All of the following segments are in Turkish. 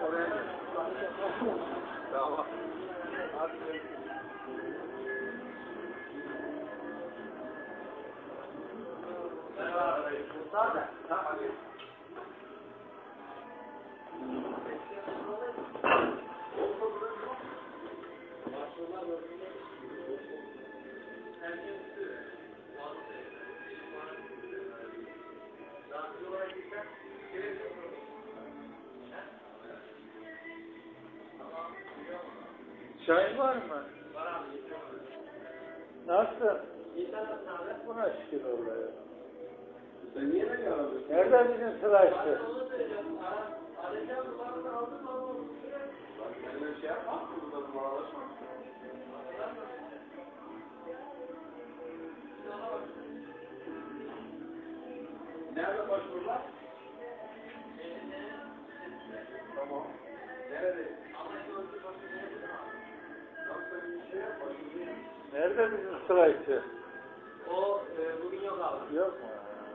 Tamam. Hadi. Tamam. Çay var mı? Var abi. Nasıl? Buna şükür Allah'a. Sen niye ne yaradın? Nerede bizim tıraşçı? Bak kendine şey yapma, burada numaralaşma. Nerede başvurular? Tamam. Nerede? Nerede bizim tıraşçı? O bugün yok abi. Yok mu?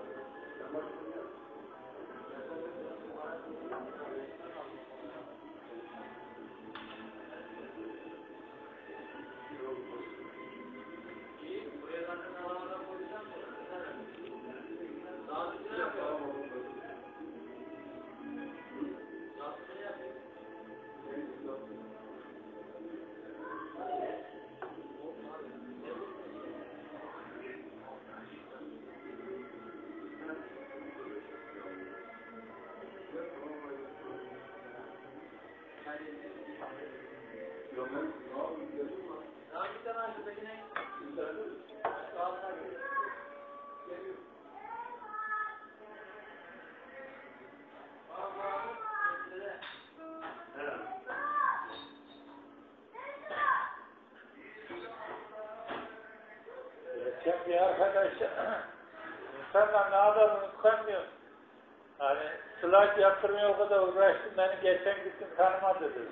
Buraya zaten alamadan koyacağım. Daha düzgün yapıyorum. Daha düzgün yapıyorum. Daha bir tane şuradakine Geçen bir arkadaş insanlar ne kadar unutkanmıyor. Hani slide yaptırmaya o kadar uğraştım, beni geçen gittim tanımadı dedi.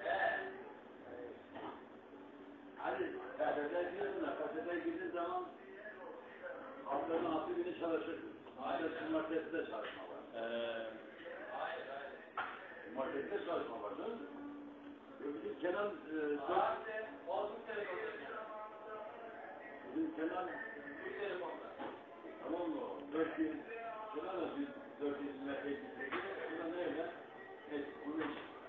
Hadi, KTT'ye gidiyorsun da, KTT'ye girdiğin zaman haftanın 6 günü çalışırsın. Aile cumartesi de çalışma var. Cumartesi de çalışma var değil mi? Bizim Kenan, bizim Kenan, tamam mı? 4 gün, Kenan da 4 gün metre gitmedi. Buna neyle? Bunu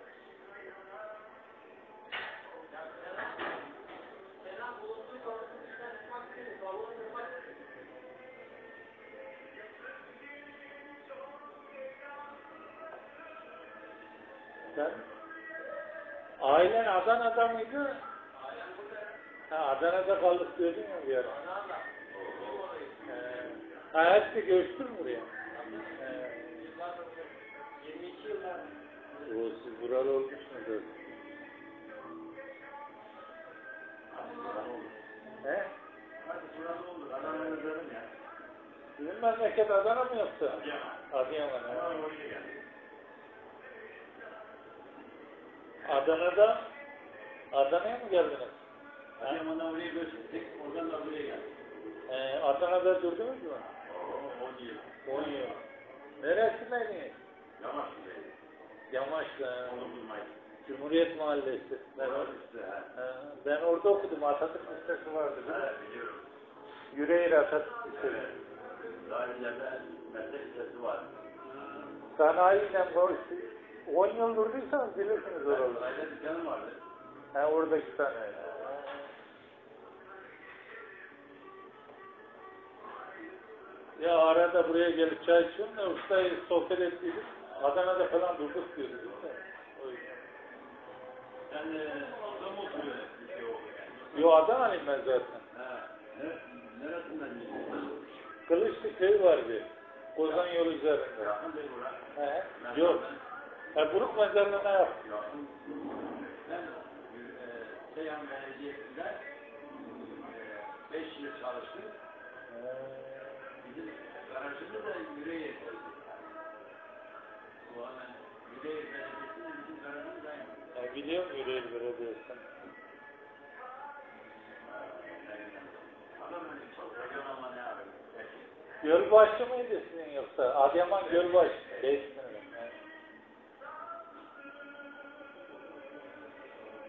Sen ailen Adana'da mıydı? Ha, Adana'da kaldık diyordun ya bir ara. Ha, hepsi göçtü mü buraya? 22 yıllar. O siz buralı olmuşsunuz. He? hadi burada olur. Adana'ya yazarım ya. Sizin memleket Adana mı yoksa? Adıyaman. Adana'ya oraya geldim. Adana'ya mı geldiniz? Adıyaman'dan oraya göç ettik. Oradan da buraya geldik. Adana'da durdunuz mu? 10 yıl. 10 yıl. Neresindeydiniz? Yamaçlı'daydı. Yamaç'ta. Onur Mayıs. Cumhuriyet Mahallesi. Ben orada okudum. Atatürk Lisesi vardı değil mi? Biliyorum. Yüreğir Atatürk Lisesi. Daha ileride meslek lisesi var. Sanayiyle konuştu. 10 yıl durduysanız bilirsiniz oraları. Sanayide dükkanım vardı. Oradaki sanayi. Ya arada buraya gelip çay içiyorum da ustayı sohbet ettiydik. Adana'da falan durduk diyordu değil mi? O yüzden. Sen orada mı oturuyorsun? Bir şey oldu yani. Yo, Adana'lıyım ben zaten. Neresinden gidiyorsun? Kılıçlı köy var bir. Kozan yolu üzerinde. Yakın değil buraya. Yok. Buruk mezarlığına yaptım. Yakın. Ben Seyhan Belediyesi'nde 5 yıl çalıştım. Bizim garajımız da Yüreğir. Bu hemen Yüreğir Belediyesi'nin bizim garajımız aynı. Biliyorum Yüreğir Belediyesi'ni. Adam öyle çok regional ne abi? Gölbaşı mıydı sizin yoksa? Adıyaman Gölbaşı. Değiştirmedim.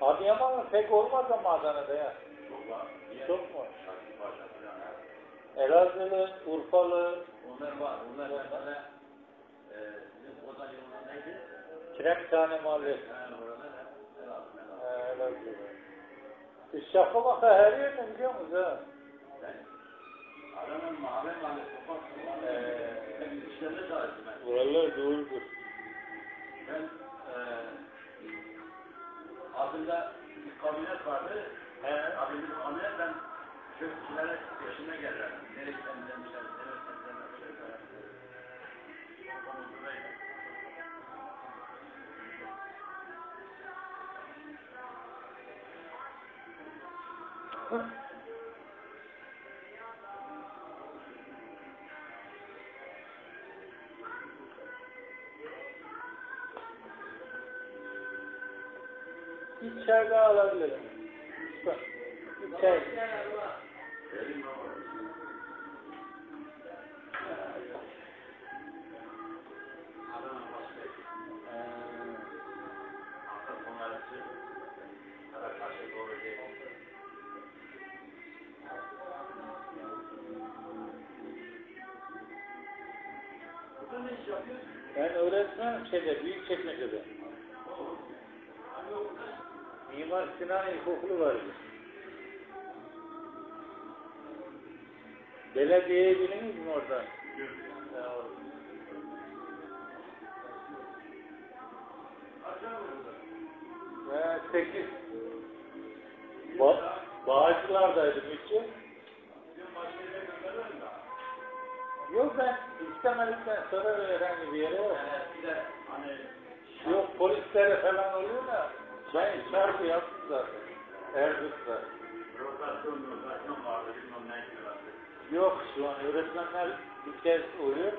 Adıyaman'ın pek olmaz ama Adana'da ya. Çok var. Çok mu? Şarkı parçası yani. Elazığlı, Urfalı, Onlar var. Onlar mesela bizim Kozan yolunda neydi? Kireçhane Mahallesi. Yani oralar hep Elazığlı. Biz Şafak'a her yerine biliyor musunuz ha? Adana'nın mahalle sokak hep işlerinde çalıştım ben. Buralar doğrudur. Ben adında bir kabinet vardı. Adında bir kabinet ben çöpçülere peşime gelirdim. Nereye temizlemişler, nereye temizlemişler. Bir çay daha alabilirim. Lütfen. Bir çay. Verin baba. Adana Başkent. Hafta sonarısı Karakaş'a doğru değil. Burada ne iş yapıyorsun? Ben öğretmenim Büyükçekmece'de. Mimar Sinan İlkokulu vardı. Belediyeye bildiniz mi oradan? Ve 8. Bağcılar'daydım üçü. Yok ben istemedikten sonra herhangi bir yere yok. Bir de hani Yok polislere falan oluyor da ben şarkı yaptım zaten. Erdoğan'da. rotasyon vardı, bilmem ne yapıyorlardı. Yok şu an öğretmenler bir kez oluyor.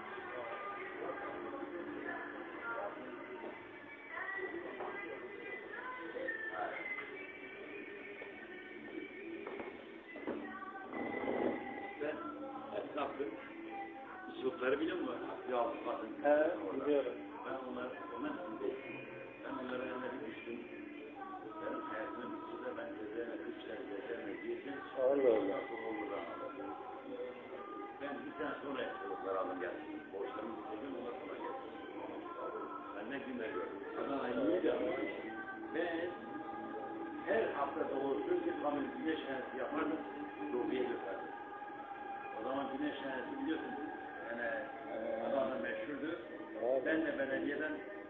Ben esnafım. Üslupları biliyor musun? Yağlı kadın. He biliyorum. Ben onların yanına bir düştüm. Benim hayatımın içinde ben cezaevine 3 sene cezaevine girdim. Allah Allah. Ben bir sene sonra çocuklar aldım geldim. Borçlarımı bitirdim, ondan sonra geldim. Ben ne günler gördüm. Adana'yı iyi de ben her hafta doğrusu bir kamyon güneş enerjisi yapardım. Lobiye götürdüm. O zaman güneş enerjisi biliyorsun. Yani Adana'da meşhurdu. Ben de belediyeden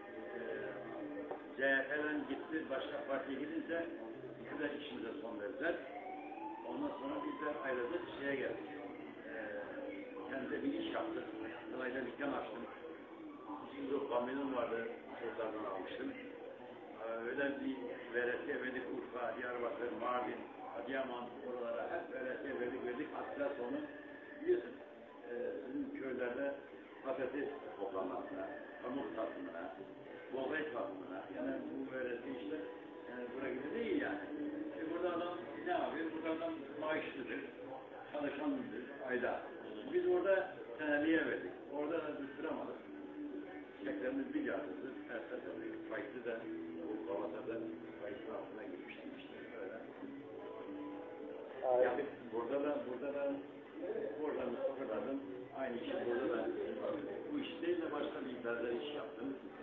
CHP'den gitti, başka partiye gidince biz de işimize son verdiler. Ondan sonra biz de ayrıldık, şeye geldik. Kendime bir iş yaptık. Sırayla dükkan açtım. Şimdi o kamyonum vardı, çocuklardan almıştım. Öyle bir veresiye verdik, Urfa, Diyarbakır, Mardin, Adıyaman, oralara hep veresiye verdik. Hatta sonu biliyorsun, sizin köylerde patates toplanmasına, pamuk satımına, boğay satımına, yani bu veresiye işte buraya gibi değil yani. Burada adam ne yapıyor? Burada adam maaşlıdır, çalışanlıdır, ayda. Biz orada seneliğe verdik. Orada da tutturamadık. Çeklerimiz bir yardımcı, terses oluyor. Fayda da, bu Galata'da fayda altına girmiştim işte. Öyle. Yani burada da oradan sıfırladım. Aynı işi burada da. Bu iş değil de başka bir ileride iş yaptım.